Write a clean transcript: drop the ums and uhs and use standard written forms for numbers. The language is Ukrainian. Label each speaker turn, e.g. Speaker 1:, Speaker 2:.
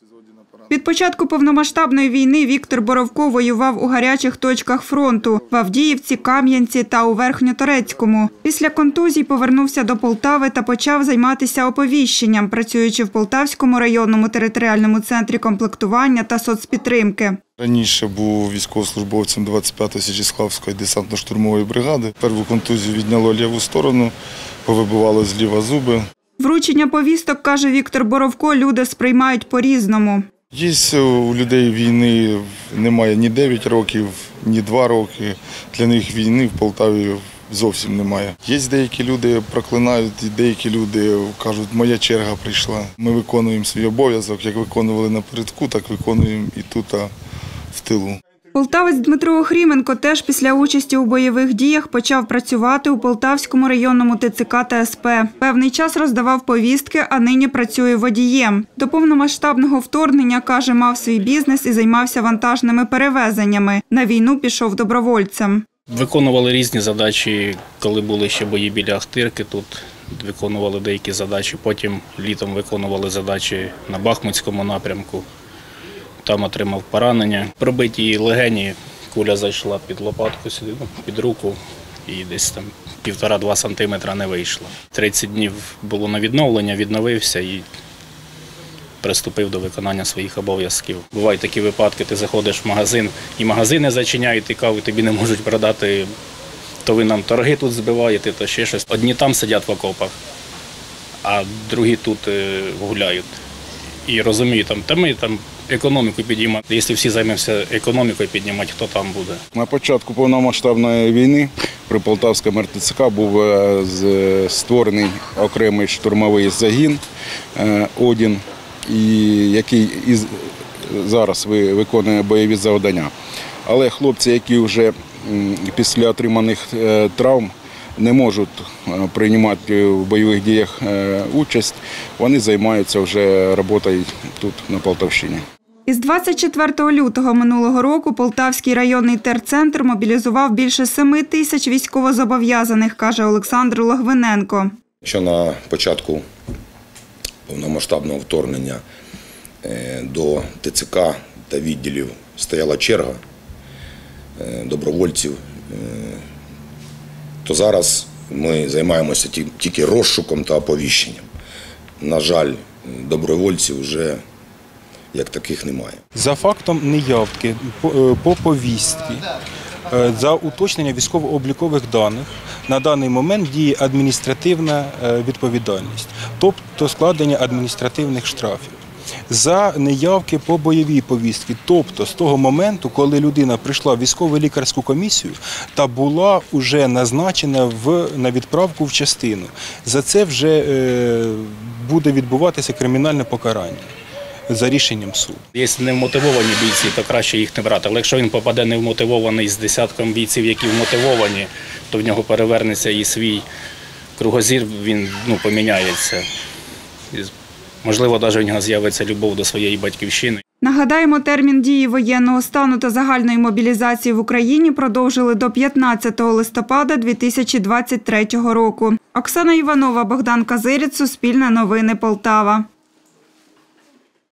Speaker 1: Від початку повномасштабної війни Віктор Боровко воював у гарячих точках фронту – в Авдіївці, Кам'янці та у Верхньоторецькому. Після контузій повернувся до Полтави та почав займатися оповіщенням, працюючи в Полтавському районному територіальному центрі комплектування та соцпідтримки.
Speaker 2: Раніше був військовослужбовцем 25-ї Січеславської десантно-штурмової бригади. Першу контузію відняло ліву сторону, повибивало зліва зуби.
Speaker 1: Вручення повісток, каже Віктор Боровко, люди сприймають по-різному.
Speaker 2: Є у людей війни немає ні 9 років, ні 2 роки. Для них війни в Полтаві зовсім немає. Є деякі люди проклинають, деякі люди кажуть, моя черга прийшла. Ми виконуємо свій обов'язок, як виконували напередку, так виконуємо і тут, в тилу.
Speaker 1: Полтавець Дмитро Охріменко теж після участі у бойових діях почав працювати у Полтавському районному ТЦК та СП. Певний час роздавав повістки, а нині працює водієм. До повномасштабного вторгнення, каже, мав свій бізнес і займався вантажними перевезеннями. На війну пішов добровольцем.
Speaker 3: Виконували різні задачі, коли були ще бої біля Ахтирки, тут виконували деякі задачі. Потім літом виконували задачі на Бахмутському напрямку. Там отримав поранення. Пробиті легені, куля зайшла під лопатку сюди, під руку і десь там 1,5-2 сантиметра не вийшло. 30 днів було на відновлення, відновився і приступив до виконання своїх обов'язків. Бувають такі випадки, ти заходиш в магазин, і магазини зачиняють, і каву тобі не можуть продати, то ви нам торги тут збиваєте, то ще щось. Одні там сидять в окопах, а другі тут гуляють. І розумію, та ми там економіку підіймемо. Якщо всі займемося економікою піднімати, хто там буде?
Speaker 4: На початку повномасштабної війни при Полтавському РТЦК був створений окремий штурмовий загін «Одін», який зараз виконує бойові завдання. Але хлопці, які вже після отриманих травм не можуть приймати в бойових діях участь, вони займаються вже роботою тут, на Полтавщині.
Speaker 1: Із 24 лютого минулого року Полтавський районний терцентр мобілізував більше 7 тисяч військовозобов'язаних, каже Олександр Логвиненко.
Speaker 5: Якщо на початку повномасштабного вторгнення до ТЦК та відділів стояла черга добровольців, то зараз ми займаємося тільки розшуком та оповіщенням. На жаль, добровольців вже як таких немає.
Speaker 6: За фактом неявки по повістці, за уточнення військово-облікових даних на даний момент діє адміністративна відповідальність, тобто складення адміністративних штрафів. За неявки по бойовій повістці, тобто з того моменту, коли людина прийшла в військово-лікарську комісію та була вже назначена на відправку в частину. За це вже буде відбуватися кримінальне покарання за рішенням суду.
Speaker 3: Якщо невмотивовані бійці, то краще їх не брати. Але якщо він попаде невмотивований з десятком бійців, які вмотивовані, то в нього перевернеться і свій кругозір, він поміняється. Можливо, навіть у нього з'явиться любов до своєї батьківщини.
Speaker 1: Нагадаємо, термін дії воєнного стану та загальної мобілізації в Україні продовжили до 15 листопада 2023 року. Оксана Іванова, Богдан Казирєць, Суспільне новини, Полтава.